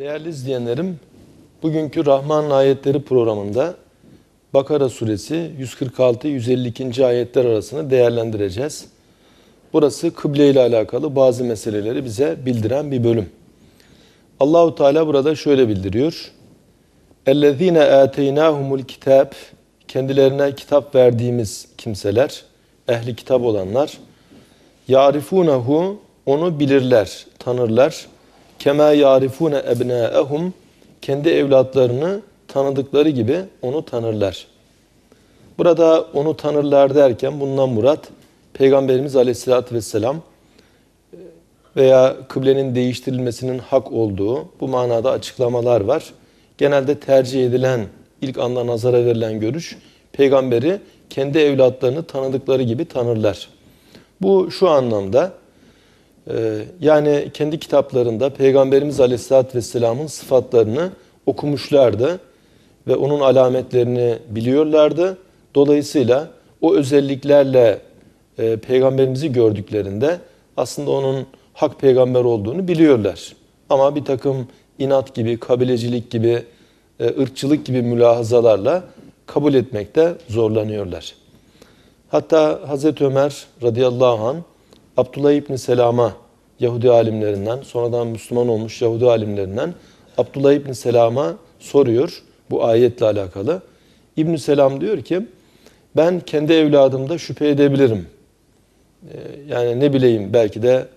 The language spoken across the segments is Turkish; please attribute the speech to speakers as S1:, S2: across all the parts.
S1: Değerli izleyenlerim, bugünkü Rahman Ayetleri programında Bakara suresi 146-152. ayetler arasını değerlendireceğiz. Burası kıble ile alakalı bazı meseleleri bize bildiren bir bölüm. Allahu Teala burada şöyle bildiriyor. اَلَّذ۪ينَ آتَيْنَاهُمُ الْكِتَابِ Kendilerine kitap verdiğimiz kimseler, ehli kitap olanlar, يَعْرِفُونَهُ Onu bilirler, tanırlar. Kema yarifune ebnaehum kendi evlatlarını tanıdıkları gibi onu tanırlar. Burada onu tanırlar derken bundan murat Peygamberimiz Aleyhisselatü Vesselam veya kıblenin değiştirilmesinin hak olduğu bu manada açıklamalar var. Genelde tercih edilen, ilk anda nazara verilen görüş, Peygamberi kendi evlatlarını tanıdıkları gibi tanırlar. Bu şu anlamda, yani kendi kitaplarında Peygamberimiz Aleyhisselatü Vesselam'ın sıfatlarını okumuşlardı ve onun alametlerini biliyorlardı. Dolayısıyla o özelliklerle Peygamberimizi gördüklerinde aslında onun hak peygamber olduğunu biliyorlar. Ama bir takım inat gibi, kabilecilik gibi, ırkçılık gibi mülahazalarla kabul etmekte zorlanıyorlar. Hatta Hazreti Ömer radıyallahu anh Abdullah İbni Selam'a, Yahudi alimlerinden, sonradan Müslüman olmuş Yahudi alimlerinden Abdullah İbni Selam'a soruyor bu ayetle alakalı. İbn Selam diyor ki, ben kendi evladımda şüphe edebilirim. Yani ne bileyim, belki de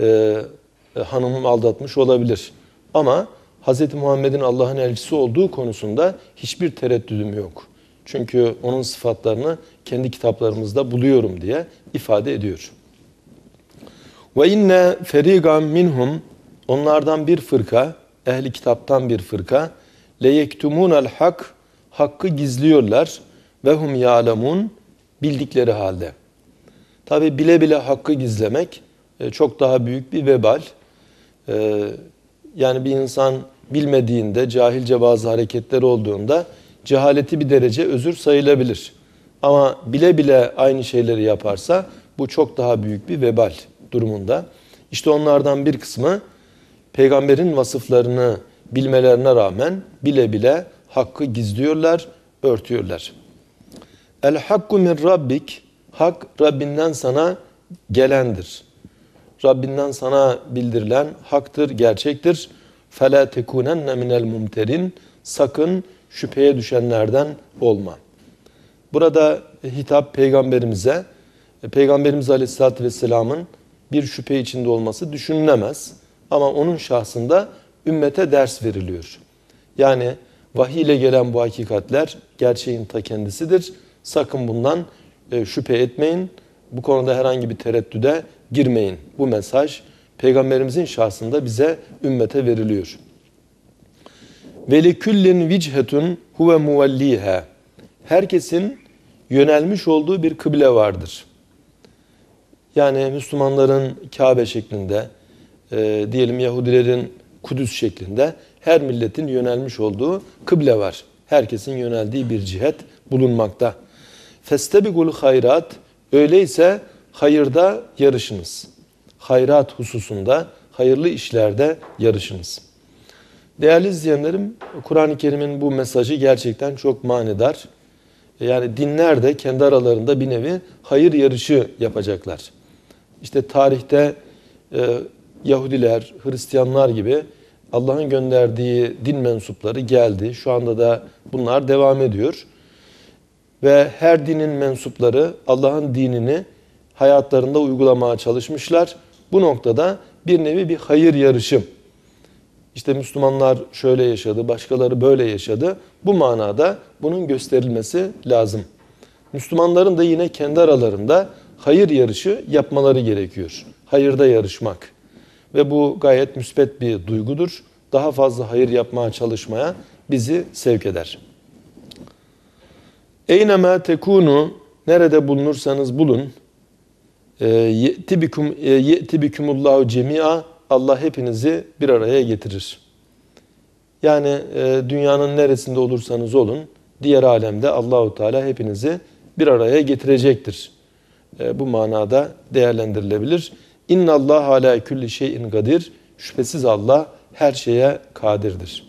S1: hanımım aldatmış olabilir. Ama Hz. Muhammed'in Allah'ın elçisi olduğu konusunda hiçbir tereddüdüm yok. Çünkü onun sıfatlarını kendi kitaplarımızda buluyorum diye ifade ediyor. Ve inne ferigan minhum onlardan bir fırka, ehli kitaptan bir fırka, leyektumunal hak hakkı gizliyorlar ve hum ya'lemun bildikleri halde. Tabi bile bile hakkı gizlemek çok daha büyük bir vebal. Yani bir insan bilmediğinde, cahilce bazı hareketleri olduğunda cehaleti bir derece özür sayılabilir. Ama bile bile aynı şeyleri yaparsa bu çok daha büyük bir vebal durumunda. İşte onlardan bir kısmı peygamberin vasıflarını bilmelerine rağmen bile bile hakkı gizliyorlar, örtüyorlar. El hakku min rabbik hak Rabbinden sana gelendir. Rabbinden sana bildirilen haktır, gerçektir. فَلَا تَكُونَنَّ مِنَ الْمُمْتَرِينَ sakın şüpheye düşenlerden olma. Burada hitap peygamberimize, Peygamberimiz Aleyhisselatü Vesselam'ın bir şüphe içinde olması düşünülemez. Ama onun şahsında ümmete ders veriliyor. Yani vahiy ile gelen bu hakikatler gerçeğin ta kendisidir. Sakın bundan şüphe etmeyin. Bu konuda herhangi bir tereddüde girmeyin. Bu mesaj Peygamberimizin şahsında bize, ümmete veriliyor. وَلِكُلِّنْ وِجْهَةٌ هُوَ مُوَلِّيهَا herkesin yönelmiş olduğu bir kıble vardır. Yani Müslümanların Kabe şeklinde, diyelim Yahudilerin Kudüs şeklinde her milletin yönelmiş olduğu kıble var. Herkesin yöneldiği bir cihet bulunmakta. فَاسْتَبِقُوا الْخَيْرَاتِ öyleyse hayırda yarışınız. Hayrat hususunda, hayırlı işlerde yarışınız. Değerli izleyenlerim, Kur'an-ı Kerim'in bu mesajı gerçekten çok manidar. Yani dinler de kendi aralarında bir nevi hayır yarışı yapacaklar. İşte tarihte Yahudiler, Hristiyanlar gibi Allah'ın gönderdiği din mensupları geldi. Şu anda da bunlar devam ediyor. Ve her dinin mensupları Allah'ın dinini hayatlarında uygulamaya çalışmışlar. Bu noktada bir nevi bir hayır yarışı. İşte Müslümanlar şöyle yaşadı, başkaları böyle yaşadı. Bu manada bunun gösterilmesi lazım. Müslümanların da yine kendi aralarında hayır yarışı yapmaları gerekiyor. Hayırda yarışmak. Ve bu gayet müsbet bir duygudur. Daha fazla hayır yapmaya çalışmaya bizi sevk eder. Eynemâ tekûnû nerede bulunursanız bulun. Ye'ti bikumullahu cemi'a Allah hepinizi bir araya getirir. Yani dünyanın neresinde olursanız olun, diğer alemde Allahu Teala hepinizi bir araya getirecektir. Bu manada değerlendirilebilir. İnnallâhe alâ külli şeyin kadir. Şüphesiz Allah her şeye kadirdir.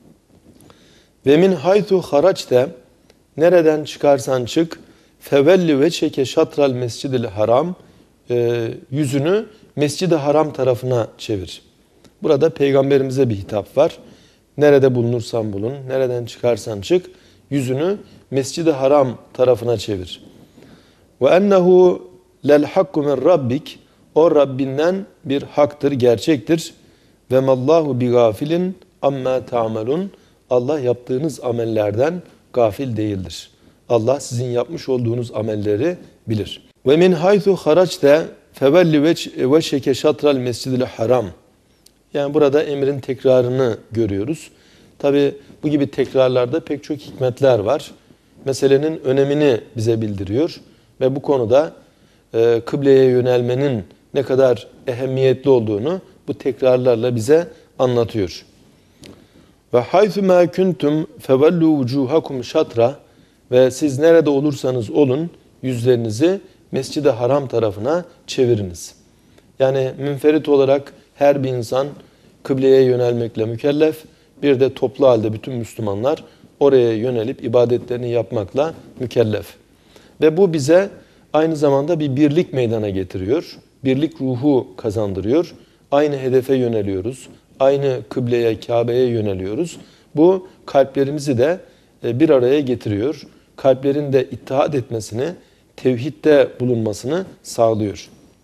S1: Ve min haythu haraçte, nereden çıkarsan çık, fevelli ve çeke şatral mescidil haram, yüzünü Mescid-i Haram tarafına çevir. Burada Peygamberimize bir hitap var. Nerede bulunursan bulun, nereden çıkarsan çık, yüzünü Mescid-i Haram tarafına çevir. Ve ennehu lel hakku min rabbik, o Rabbinden bir haktır, gerçektir. Ve mallahu bi gafilin amma ta'melun, Allah yaptığınız amellerden gafil değildir. Allah sizin yapmış olduğunuz amelleri bilir. Ve min haythu haraçte fevelli ve şeke şatral mescidil haram. Yani burada emrin tekrarını görüyoruz. Tabi bu gibi tekrarlarda pek çok hikmetler var. Meselenin önemini bize bildiriyor. Ve bu konuda kıbleye yönelmenin ne kadar ehemmiyetli olduğunu bu tekrarlarla bize anlatıyor. Ve haythu ma kuntum fevellu vucuhakum şatra, ve siz nerede olursanız olun yüzlerinizi Mescid-i Haram tarafına çeviriniz. Yani münferit olarak her bir insan kıbleye yönelmekle mükellef, bir de toplu halde bütün Müslümanlar oraya yönelip ibadetlerini yapmakla mükellef. Ve bu bize aynı zamanda bir birlik meydana getiriyor. Birlik ruhu kazandırıyor. Aynı hedefe yöneliyoruz. Aynı kıbleye, Kabe'ye yöneliyoruz. Bu kalplerimizi de bir araya getiriyor. Kalplerin de ittihat etmesini, tevhidde bulunmasını sağlıyor.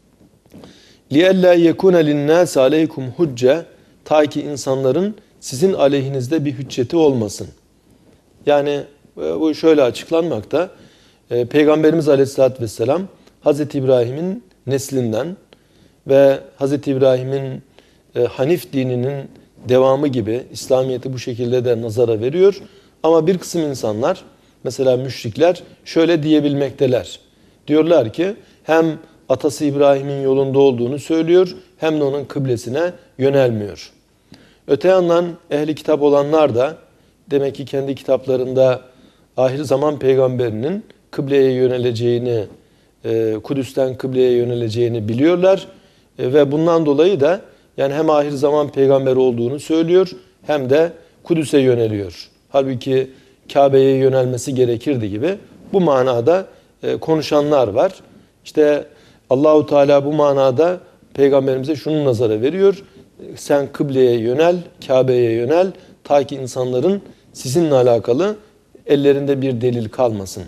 S1: لِيَلَّا يَكُونَ لِلنَّاسِ عَلَيْكُمْ hücce, ta ki insanların sizin aleyhinizde bir hücceti olmasın. Yani bu şöyle açıklanmakta. Peygamberimiz Aleyhisselatü Vesselam Hazreti İbrahim'in neslinden ve Hazreti İbrahim'in Hanif dininin devamı gibi İslamiyet'i bu şekilde de nazara veriyor. Ama bir kısım insanlar, mesela müşrikler şöyle diyebilmekteler. Diyorlar ki hem atası İbrahim'in yolunda olduğunu söylüyor hem de onun kıblesine yönelmiyor. Öte yandan ehli kitap olanlar da demek ki kendi kitaplarında ahir zaman peygamberinin kıbleye yöneleceğini, Kudüs'ten kıbleye yöneleceğini biliyorlar. Ve bundan dolayı da yani hem ahir zaman peygamberi olduğunu söylüyor hem de Kudüs'e yöneliyor. Halbuki Kabe'ye yönelmesi gerekirdi gibi bu manada konuşanlar var. İşte Allahu Teala bu manada peygamberimize şunu nazara veriyor. Sen kıbleye yönel, Kabe'ye yönel ta ki insanların sizinle alakalı ellerinde bir delil kalmasın.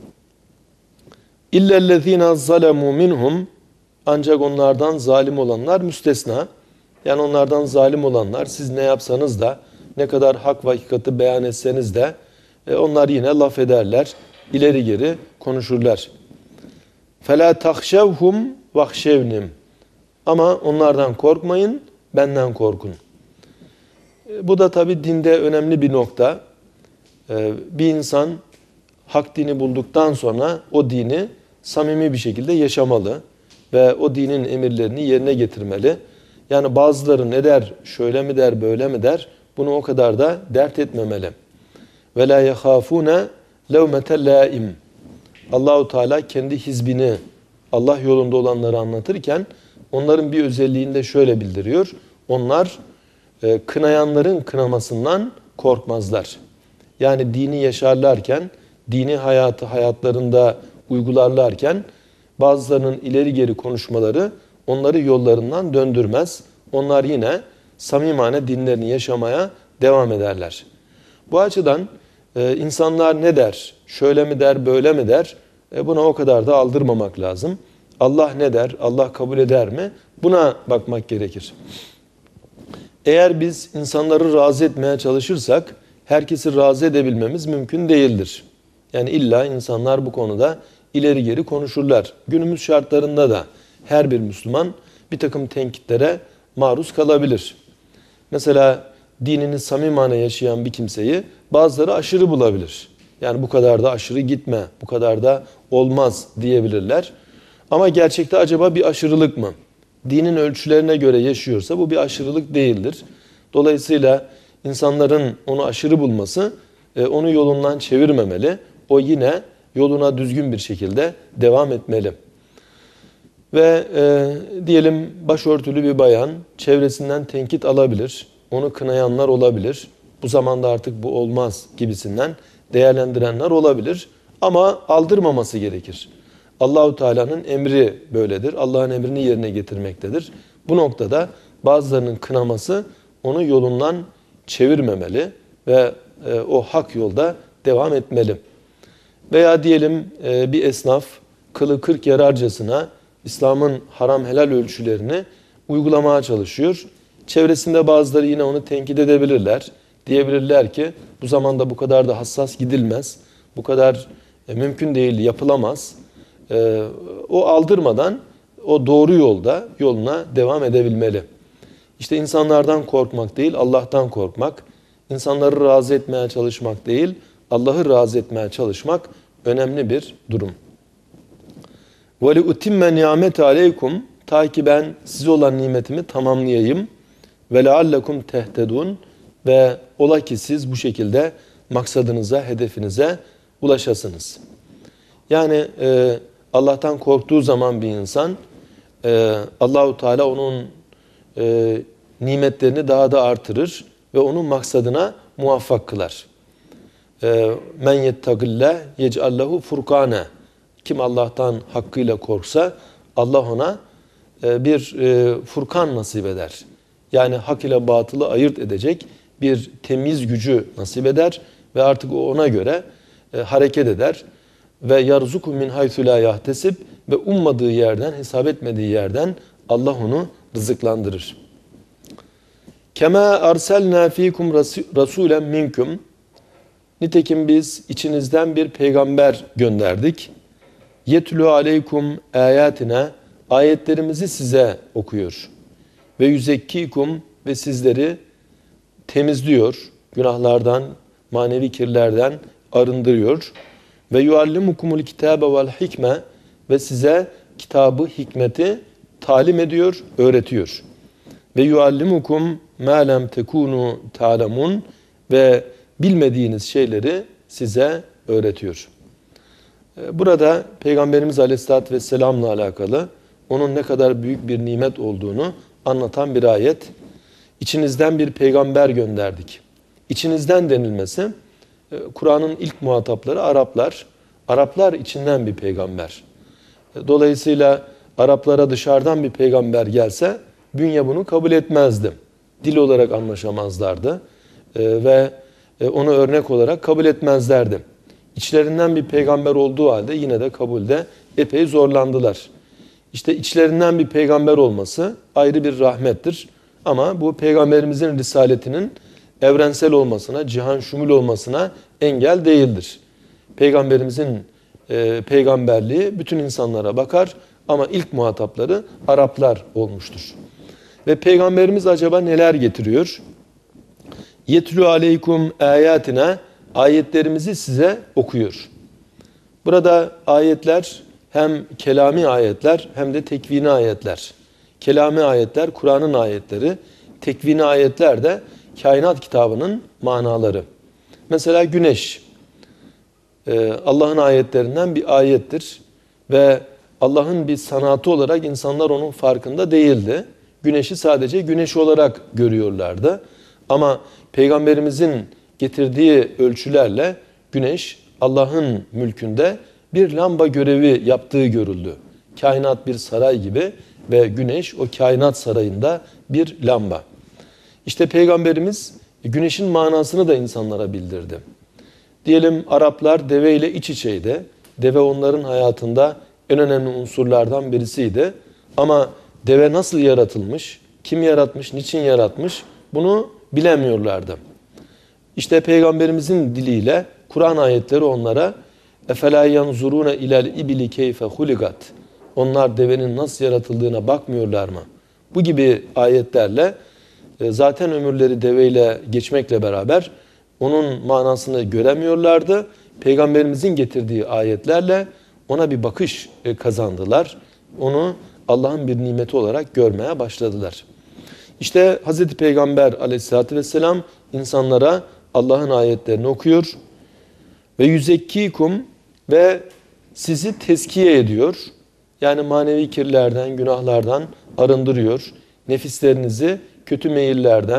S1: İllellezîne zalemû minhum, ancak onlardan zalim olanlar müstesna. Yani onlardan zalim olanlar siz ne yapsanız da ne kadar hak ve hakikati beyan etseniz de onlar yine laf ederler, ileri geri konuşurlar. فَلَا تَخْشَوْهُمْ وَخْشَوْنِمْ, ama onlardan korkmayın, benden korkun. Bu da tabi dinde önemli bir nokta. Bir insan hak dini bulduktan sonra o dini samimi bir şekilde yaşamalı ve o dinin emirlerini yerine getirmeli. Yani bazıları ne der, şöyle mi der, böyle mi der, bunu o kadar da dert etmemeli. وَلَا يَخَافُونَ لَوْمَةَ لَائِمٍ. Allahu Teala kendi hizbini, Allah yolunda olanları anlatırken onların bir özelliğini de şöyle bildiriyor. Onlar kınayanların kınamasından korkmazlar. Yani dini yaşarlarken, dini hayatlarında uygularlarken bazılarının ileri geri konuşmaları onları yollarından döndürmez. Onlar yine samimane dinlerini yaşamaya devam ederler. Bu açıdan insanlar ne der, şöyle mi der, böyle mi der, buna o kadar da aldırmamak lazım. Allah ne der, Allah kabul eder mi? Buna bakmak gerekir. Eğer biz insanları razı etmeye çalışırsak, herkesi razı edebilmemiz mümkün değildir. Yani illa insanlar bu konuda ileri geri konuşurlar. Günümüz şartlarında da her bir Müslüman bir takım tenkitlere maruz kalabilir. Mesela dinini samimane yaşayan bir kimseyi bazıları aşırı bulabilir. Yani bu kadar da aşırı gitme, bu kadar da olmaz diyebilirler. Ama gerçekte acaba bir aşırılık mı? Dinin ölçülerine göre yaşıyorsa bu bir aşırılık değildir. Dolayısıyla insanların onu aşırı bulması onu yolundan çevirmemeli. O yine yoluna düzgün bir şekilde devam etmeli. Ve diyelim başörtülü bir bayan çevresinden tenkit alabilir. onu kınayanlar olabilir. Bu zamanda artık bu olmaz gibisinden değerlendirenler olabilir. Ama aldırmaması gerekir. Allahu Teala'nın emri böyledir. Allah'ın emrini yerine getirmektedir. Bu noktada bazılarının kınaması onu yolundan çevirmemeli ve o hak yolda devam etmeli. Veya diyelim bir esnaf kılı kırk yararcasına İslam'ın haram helal ölçülerini uygulamaya çalışıyor. Çevresinde bazıları yine onu tenkit edebilirler. Diyebilirler ki bu zamanda bu kadar da hassas gidilmez. Bu kadar mümkün değil, yapılamaz. O aldırmadan o doğru yolda yoluna devam edebilmeli. İşte insanlardan korkmak değil, Allah'tan korkmak. İnsanları razı etmeye çalışmak değil, Allah'ı razı etmeye çalışmak önemli bir durum. وَلِؤْتِمَّ نِعَمَةَ عَلَيْكُمْ Ta ki ben size olan nimetimi tamamlayayım. وَلَعَلَّكُمْ تَهْتَدُونَ Ve ola ki siz bu şekilde maksadınıza, hedefinize ulaşasınız. Yani Allah'tan korktuğu zaman bir insan, Allahu Teala onun nimetlerini daha da artırır ve onun maksadına muvaffak kılar. Men yettaqillah yec'allehu furkane. Kim Allah'tan hakkıyla korksa Allah ona bir furkan nasip eder. Yani hak ile batılı ayırt edecek bir temiz gücü nasip eder ve artık o ona göre hareket eder. Ve yarzuku min haythu la yahtesib ve ummadığı yerden, hesap etmediği yerden Allah onu rızıklandırır. Kema arselna fikum rasulen minkum. Nitekim biz içinizden bir peygamber gönderdik. Yetlu aleykum ayatina. Ayetlerimizi size okuyor. Ve yüzekkikum ve sizleri temizliyor. Günahlardan, manevi kirlerden arındırıyor. Ve yuallimukumul kitabe vel hikme ve size kitabı, hikmeti talim ediyor, öğretiyor. Ve yuallimukum ma lem tekunu ta'lemun ve bilmediğiniz şeyleri size öğretiyor. Burada Peygamberimiz Aleyhisselatü Vesselam'la alakalı onun ne kadar büyük bir nimet olduğunu anlatan bir ayet. İçinizden bir peygamber gönderdik. İçinizden denilmesi, Kur'an'ın ilk muhatapları Araplar. Araplar içinden bir peygamber. Dolayısıyla Araplara dışarıdan bir peygamber gelse bünye bunu kabul etmezdi. Dil olarak anlaşamazlardı ve onu örnek olarak kabul etmezlerdi. İçlerinden bir peygamber olduğu halde yine de kabulde epey zorlandılar. İşte içlerinden bir peygamber olması ayrı bir rahmettir. Ama bu peygamberimizin risaletinin evrensel olmasına, cihan şumul olmasına engel değildir. Peygamberimizin peygamberliği bütün insanlara bakar ama ilk muhatapları Araplar olmuştur. Ve peygamberimiz acaba neler getiriyor? Yetlu aleykum ayatina, ayetlerimizi size okuyor. Burada ayetler hem kelami ayetler hem de tekvini ayetler. Kelami ayetler Kur'an'ın ayetleri, tekvini ayetler de kainat kitabının manaları. Mesela güneş Allah'ın ayetlerinden bir ayettir ve Allah'ın bir sanatı olarak insanlar onun farkında değildi. Güneşi sadece güneş olarak görüyorlardı. Ama Peygamberimizin getirdiği ölçülerle güneş Allah'ın mülkünde bir lamba görevi yaptığı görüldü. Kainat bir saray gibi ve güneş o kainat sarayında bir lamba. İşte Peygamberimiz güneşin manasını da insanlara bildirdi. Diyelim Araplar deveyle iç içeydi. Deve onların hayatında en önemli unsurlardan birisiydi. Ama deve nasıl yaratılmış, kim yaratmış, niçin yaratmış bunu bilemiyorlardı. İşte Peygamberimizin diliyle Kur'an ayetleri onlara اَفَلَا يَنْزُرُونَ اِلَى الْاِبِلِ كَيْفَ خُلِقَتْ Onlar devenin nasıl yaratıldığına bakmıyorlar mı? Bu gibi ayetlerle zaten ömürleri deveyle geçmekle beraber onun manasını göremiyorlardı. Peygamberimizin getirdiği ayetlerle ona bir bakış kazandılar. Onu Allah'ın bir nimeti olarak görmeye başladılar. İşte Hz. Peygamber aleyhissalatü vesselam insanlara Allah'ın ayetlerini okuyor. Ve yüzekkikum ve sizi tezkiye ediyor. Yani manevi kirlerden, günahlardan arındırıyor. Nefislerinizi kötü meyillerden,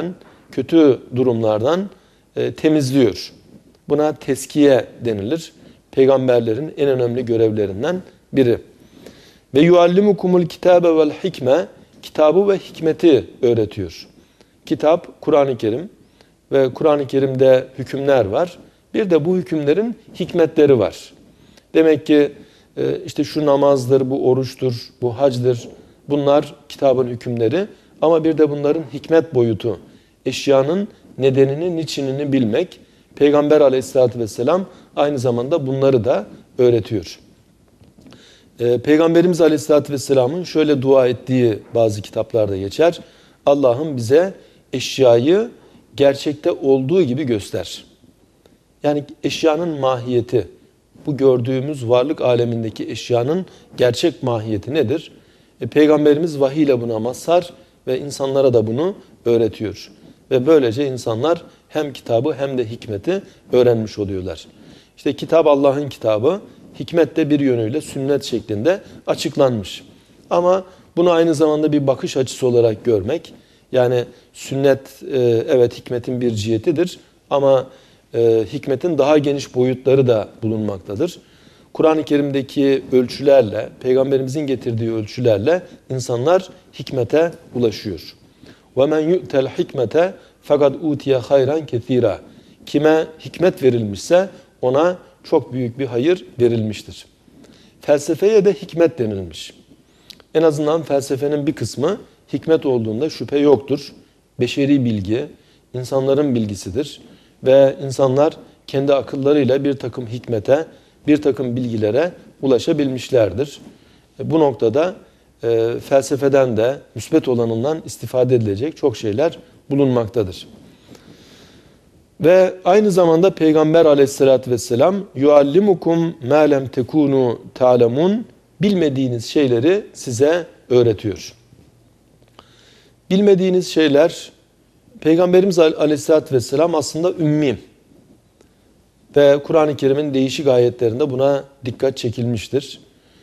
S1: kötü durumlardan temizliyor. Buna teskiye denilir. Peygamberlerin en önemli görevlerinden biri. Ve yuallimukumul kitabe vel hikme, kitabı ve hikmeti öğretiyor. Kitap, Kur'an-ı Kerim ve Kur'an-ı Kerim'de hükümler var. Bir de bu hükümlerin hikmetleri var. Demek ki işte şu namazdır, bu oruçtur, bu hacdır. Bunlar kitabın hükümleri. Ama bir de bunların hikmet boyutu. Eşyanın nedenini, niçinini bilmek. Peygamber aleyhissalatü vesselam aynı zamanda bunları da öğretiyor. Peygamberimiz aleyhissalatü vesselamın şöyle dua ettiği bazı kitaplarda geçer. Allah'ım bize eşyayı gerçekte olduğu gibi göster. Yani eşyanın mahiyeti, bu gördüğümüz varlık alemindeki eşyanın gerçek mahiyeti nedir? Peygamberimiz vahiy ile buna mazhar ve insanlara da bunu öğretiyor. Ve böylece insanlar hem kitabı hem de hikmeti öğrenmiş oluyorlar. İşte kitap Allah'ın kitabı, hikmet de bir yönüyle sünnet şeklinde açıklanmış. Ama bunu aynı zamanda bir bakış açısı olarak görmek, yani sünnet evet hikmetin bir cihetidir ama hikmetin daha geniş boyutları da bulunmaktadır. Kur'an-ı Kerim'deki ölçülerle, Peygamberimizin getirdiği ölçülerle insanlar hikmete ulaşıyor. وَمَنْ يُؤْتَ الْحِكْمَةَ fakat utiye hayran kethira. Kime hikmet verilmişse ona çok büyük bir hayır verilmiştir. Felsefeye de hikmet denilmiş. En azından felsefenin bir kısmı hikmet olduğunda şüphe yoktur. Beşeri bilgi, insanların bilgisidir. Ve insanlar kendi akıllarıyla bir takım hikmete, bir takım bilgilere ulaşabilmişlerdir. Bu noktada felsefeden de müsbet olanından istifade edilecek çok şeyler bulunmaktadır. Ve aynı zamanda Peygamber aleyhissalatü vesselam yuallimukum ma lem tekunu ta'lemun, bilmediğiniz şeyleri size öğretiyor. Bilmediğiniz şeyler, Peygamberimiz aleyhissalatü vesselam aslında ümmi. Ve Kur'an-ı Kerim'in değişik ayetlerinde buna dikkat çekilmiştir.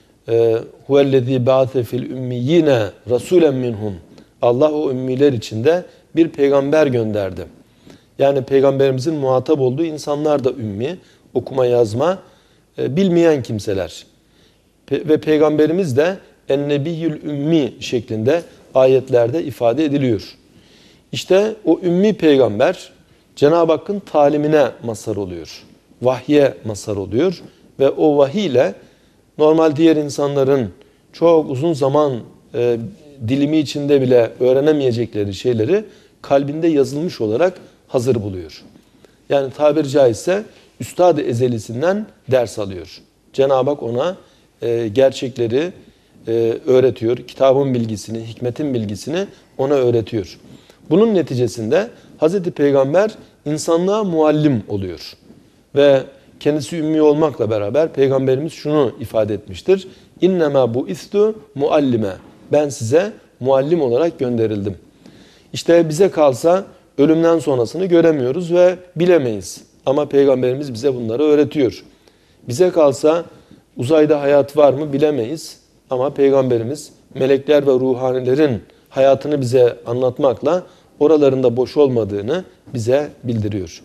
S1: Huvellezî ba'ase fil ümmiyyine rasûlen minhum. Allah o ümmiler içinde bir peygamber gönderdi. Yani Peygamberimizin muhatap olduğu insanlar da ümmi, okuma yazma bilmeyen kimseler. Ve Peygamberimiz de ennebiyyül ümmi şeklinde ayetlerde ifade ediliyor. İşte o ümmi peygamber Cenab-ı Hakk'ın talimine mazhar oluyor. Vahye mazhar oluyor ve o vahiy ile normal diğer insanların çok uzun zaman dilimi içinde bile öğrenemeyecekleri şeyleri kalbinde yazılmış olarak hazır buluyor. Yani tabiri caizse Üstad-ı Ezelisinden ders alıyor. Cenab-ı Hak ona gerçekleri öğretiyor. Kitabın bilgisini, hikmetin bilgisini ona öğretiyor. Bunun neticesinde Hazreti Peygamber insanlığa muallim oluyor. Ve kendisi ümmi olmakla beraber Peygamberimiz şunu ifade etmiştir. İnnemâ bu'istu muallime. Ben size muallim olarak gönderildim. İşte bize kalsa ölümden sonrasını göremiyoruz ve bilemeyiz. Ama Peygamberimiz bize bunları öğretiyor. Bize kalsa uzayda hayat var mı bilemeyiz. Ama Peygamberimiz melekler ve ruhanilerin hayatını bize anlatmakla oralarında boş olmadığını bize bildiriyor.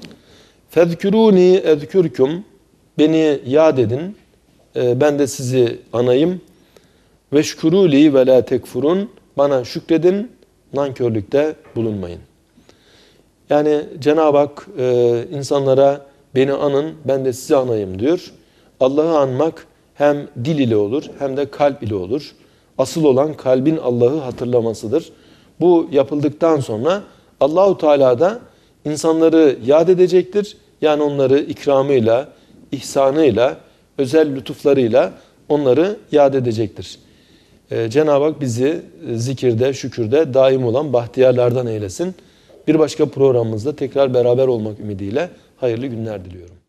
S1: فَذْكُرُونِي اَذْكُرْكُمْ. Beni yad edin, ben de sizi anayım. وَشْكُرُوا لِي وَلَا تَكْفُرُونَ. Bana şükredin, nankörlükte bulunmayın. Yani Cenab-ı Hak insanlara beni anın, ben de sizi anayım diyor. Allah'ı anmak hem dil ile olur hem de kalp ile olur. Asıl olan kalbin Allah'ı hatırlamasıdır. Bu yapıldıktan sonra Allahu Teala da insanları yad edecektir. Yani onları ikramıyla, ihsanıyla, özel lütuflarıyla onları yad edecektir. Cenab-ı Hak bizi zikirde, şükürde daim olan bahtiyarlardan eylesin. Bir başka programımızda tekrar beraber olmak ümidiyle hayırlı günler diliyorum.